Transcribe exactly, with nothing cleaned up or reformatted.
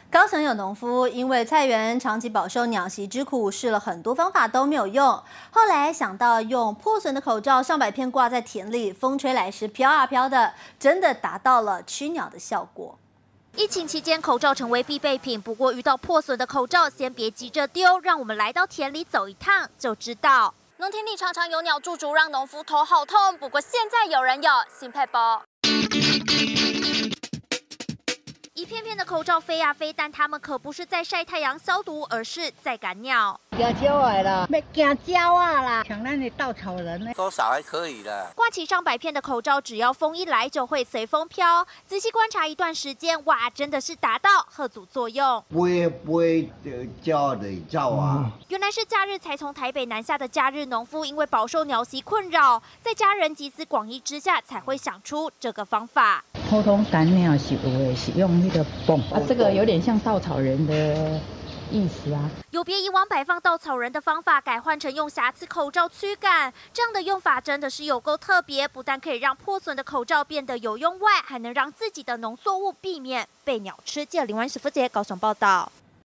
高雄有农夫因为菜园长期饱受鸟袭之苦，试了很多方法都没有用，后来想到用破损的口罩上百片挂在田里，风吹来时飘啊飘的，真的达到了驱鸟的效果。 疫情期间，口罩成为必备品。不过，遇到破损的口罩，先别急着丢，让我们来到田里走一趟就知道。农田里常常有鸟驻足，让农夫头好痛。不过现在有人有新配包。 一片片的口罩飞呀飞，但它们可不是在晒太阳消毒，而是在赶鸟。 惊鸟的啦，要惊鸟啊啦，像咱的稻草人呢， 多少还可以的。 挂起上百片的口罩，只要风一来就会随风飘。仔细观察一段时间，哇，真的是达到吓阻作用。 飞飞鸟就走啊！ 原来是假日才从台北南下的假日农夫，因为饱受鸟袭困扰，在家人集思广益之下，才会想出这个方法。 普通赶鸟是有的，是用那个泵啊，这个有点像稻草人的意思啊。 有别以往摆放稻草人的方法，改换成用瑕疵口罩驱赶，这样的用法真的是有够特别，不但可以让破损的口罩变得有用外，还能让自己的农作物避免被鸟吃。记者林婉史夫杰高雄报道。